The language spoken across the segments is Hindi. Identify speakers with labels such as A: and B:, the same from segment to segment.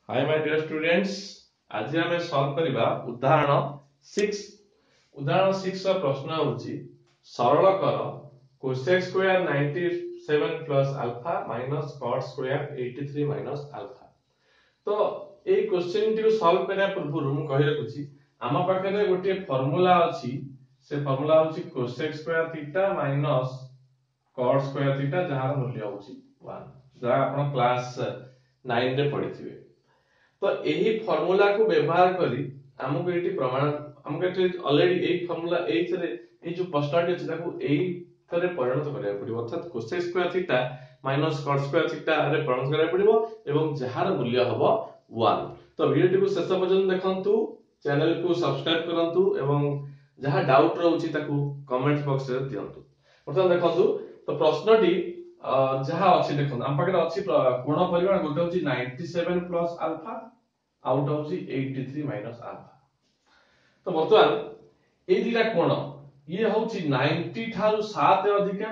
A: Hi my dear students. आज आम सॉल्व करबा उदाहरण 6। उदाहरण 6 रा प्रश्न होची सरल कर cosec square 97 plus alpha minus cot square 83 minus alpha. तो ए क्वेश्चन टी सॉल्व करया पूर्व मु कहि रखुची आमा पाखरे गोटे फार्मूला अछि। से फार्मूला होची cosec square theta minus cot square theta जहार मूल्य होची 1 जहा आपण क्लास 9 रे पढिथिबे। तो यही फार्मूला को व्यवहार करी हमको एटी प्रमाण हमको एटी ऑलरेडी एक फार्मूला एई थरे ए जो प्रश्नटी अछि ताको एई थरे परिणत करिया पड़िबो अर्थात cosec square theta minus cot square theta रे परिणत करिया पड़िबो एवं जहार मूल्य हबो 1। तो वीडियो को शेष पर्यंत देखंतु, चैनल को सब्सक्राइब करंतु एवं जहां डाउट रहउछि ताको कमेंट बॉक्स रे दियंतु। प्रथम देखंतु तो प्रश्नटी जहां अछि देखंतु हम पाखरे अछि कोण परिमाण गोटे होछि 97 प्लस अल्फा आउट होछि 83 माइनस अल्फा। तो वर्तमान ए दिला कोण ये होछि 90 थारु 7 अधिका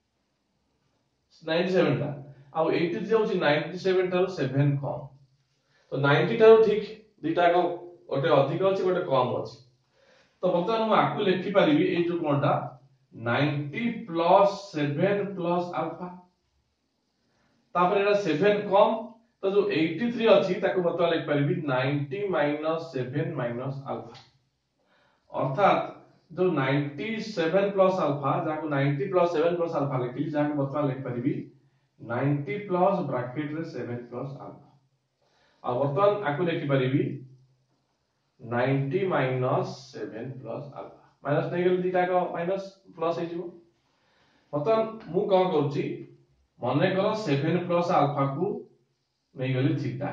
A: 97 टा आ 83 होछि 97 थारु 7 कम। तो 90 थारु ठीक दिटा को ओटे अधिक अछि गोटे कम अछि। तो वर्तमान हम आकु लिखि परिबी ए जो कोणटा 90 प्लस 7 प्लस अल्फा तापर एटा 7 कम। तो जो 83 अछि ताको बता लिख परिबी 90 माइनस 7 माइनस अल्फा अर्थात जो 97 प्लस अल्फा जाको 90 प्लस 7 प्लस अल्फा लिखली जाको बता लिख परिबी 90 प्लस ब्रैकेट रे 7 प्लस अल्फा आ वर्तमान आको लिखि परिबी 90 माइनस 7 प्लस अल्फा माइनस नै गेल दिटा को माइनस प्लस हे जिवो। वर्तमान मु कोन करूची माने करो 7 प्लस अल्फा को नै गली थीटा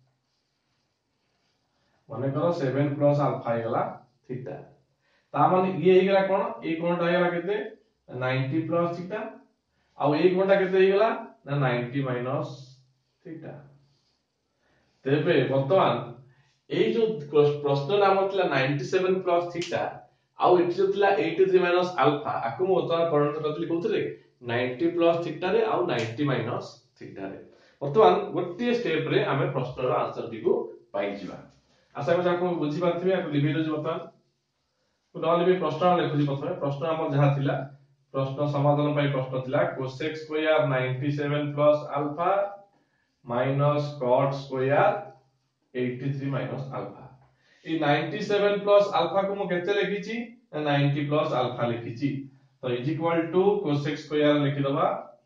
A: माने करो 7 प्लस अल्फा हे गला थीटा ता माने ये हे गला कोन ए कोनटा हे गला केते 90 प्लस थीटा आ ए कोनटा केते हे गला ना 90 माइनस थीटा। तेबे वर्तमान ए जो प्रश्न नाम थिला 97 प्लस थीटा आ एठी जो थिला 83 माइनस अल्फा आकु मु वर्तमान परिणत करथि कोथले 90 प्लस थीटा रे आ 90 माइनस थीटा रे। वर्तमान गोटे स्टेप रे हमें प्रश्न रो आंसर दी को पाई जिबा। आशा करी आपको बुझी पाथिबे आपको लिखि दो वर्तमान तो नले भी प्रश्न लिखुजी प्रथमे प्रश्न हमर जहा थिला प्रश्न समाधान पाई प्रश्न थिला cosec square 97 plus alpha minus cot square 83 minus alpha. ए 97 प्लस अल्फा को मु केते लिखिची 90 प्लस अल्फा लिखिची। तो is equal to cosec square लिखि दबा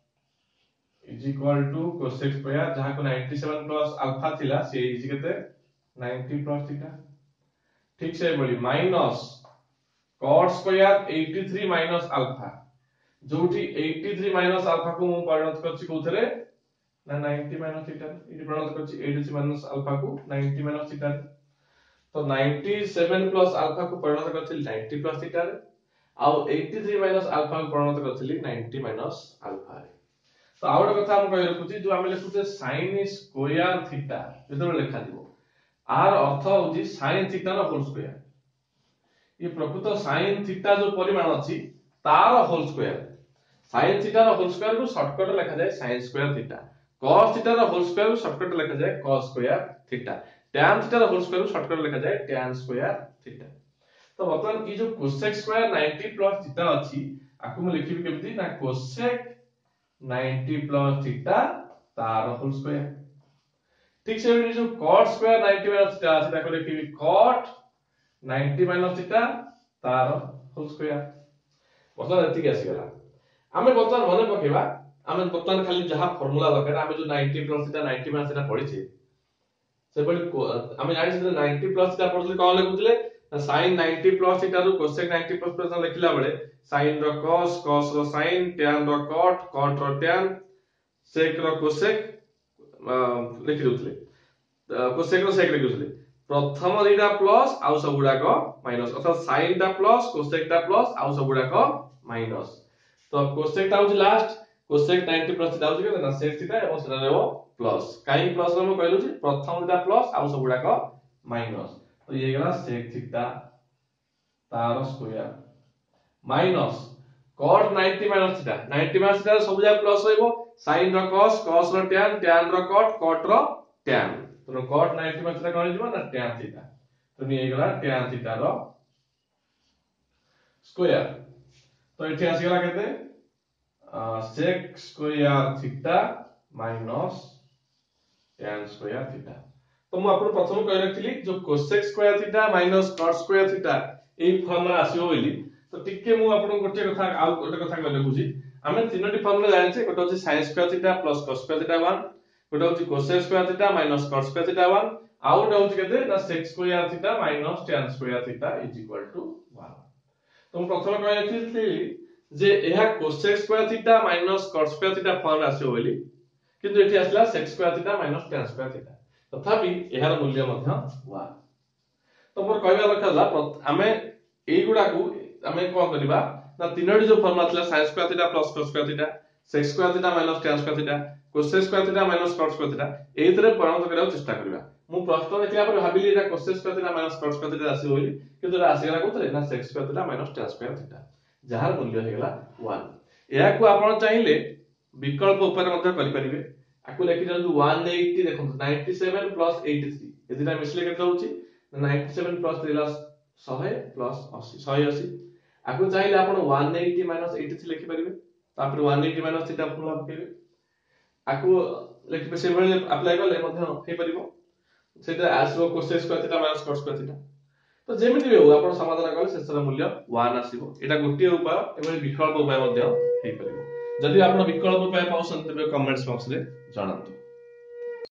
A: is equal to cosec square जहा को 97 प्लस अल्फा थिला से इज केते 90 प्लस थीटा ठीक से बोली minus cot square 83 minus alpha जोठी 83 माइनस अल्फा को मु परिणत करछि कोथरे ना 90 माइनस थीटा इति परिणत करछि 83 माइनस अल्फा को 90 माइनस थीटा। तो 97 प्लस अल्फा को परिणत करछि 90 प्लस थीटा रे आ 83 माइनस अल्फा को परिणत करछि 90 माइनस अल्फा रे। तो आउट कथा हम कहि रखुची जो हम लिखुते sin स्क्वायर थीटा जेतो लेखा दिबो आर अर्थ होची sin थीटा रो होल स्क्वायर। ये प्रकृत sin थीटा जो परिमाण अछि तार होल स्क्वायर sin थीटा रो होल स्क्वायर को शॉर्टकट लिखा जाय sin square theta cos theta रो होल स्क्वायर को शॉर्टकट लिखा जाय cos square theta tan theta रो होल स्क्वायर को शॉर्टकट लिखा जाय tan स्क्वायर थीटा। तो वर्तमान ई जो cosec स्क्वायर 90 प्लस थीटा अछि आकु हम लिखिबी केमति ना cosec 90 प्लस थीटा तार होल स्क्वायर ठीक से जो cot स्क्वायर 90 माइनस थीटा अछि ताको लिखिबी cot 90 माइनस थीटा तार होल स्क्वायर। वर्तमान एति आसी गला हमें वर्तमान मने पकेबा हमें वर्तमान खाली जहां फार्मूला दरकार हमें जो 90 प्लस थीटा 90 माइनस थीटा पढिछे से बडी हमें जानि से 90 प्लस थीटा पढले कोन लिखुतले sin 90 प्लस थीटा रो cosec 90 प्लस थीटा लिखिला बेले sin रो cos cos रो sin tan रो cot cot रो tan sec रो cosec लिखि दोतले cosec रो sec लिखि दोतले प्रथम दिटा प्लस आउ सब गुडा को माइनस अर्थात sin टा प्लस cosec टा प्लस आउ सब गुडा को माइनस। तो cosec टा होची लास्ट cosec 90 प्लस थीटा होची के ना sec थीटा एवं सेटा रहबो प्लस काई प्लस हम कहलु छी प्रथम दिटा प्लस आउ सब गुडा को माइनस। तो ये गला sec थीटा तार square minus cot 90 minus theta 90 minus theta सब जा प्लस रहइबो sin रो cos cos रो tan tan रो cot cot रो tan तो cot 90 मात्रा कौन जीवा ना tan थीटा तो नहीं गला tan थीटा रो स्क्वायर तो एठी आसी गला केते sec square theta minus tan square theta तो मु आपन प्रथम कहि रखिली जो cosec square theta minus cot square theta एई फॉर्मूला आसीओ बोली तो टिके मु आपन गोटे कथा आ गोटे कथा कहले बुझी हमें तीनोटी फॉर्मूला जानि छे गोटे होची sin square theta plus cos square theta 1 गोटे होची cosec square theta minus cot square theta 1 आउ गोटे होची केते ना sec square theta minus tan square theta is equal to 1 तो मु प्रथम कहि रखिली जे एहा cosec square theta minus cot square theta form आसीओ बोली किंतु एठी आसला sec square theta minus tan square theta तथापि एहार मूल्य मध्य 1 तो मोर कहबा लखला हमें एई गुडा को हमें कोन करबा ना तीनोटी जो फॉर्मूला थला sin square theta plus cos square theta sec square theta minus tan square theta cosec square theta minus cot square theta एइतरे परिणत करबा चेष्टा करबा मु प्रश्न देखला पर भाबिली एटा cosec square theta minus cot square theta आसी होली किंतु एटा आसी गला कोतरे ना sec square theta minus tan square theta जहार मूल्य हे गला 1 एया को आपण चाहिले विकल्प ऊपर मध्य करि परिबे आकु लेखि जंतु 180 देखो 97 प्लस 83 एदिना मिसले केते होची 97 प्लस 3 100 प्लस 80 180 आकु चाहिले आपण 180 माइनस 83 लिखि परिबे तापर 180 माइनस थीटा फॉर्मूला पकेबे आकु लिखिबे से बेले अप्लाई करले मध्य हे परिबो सेटा आसीबो cosec square theta minus cot square theta तो जेमिति भी हो आपण समाधान करले शेषर मूल्य 1 आसीबो एटा गोटिए उपाय एबे विकल्प उपाय मध्य हे परिबो जदि आपण विकल्प उपाय पाउसन तबे कमेंट्स बॉक्स रे जणांतु।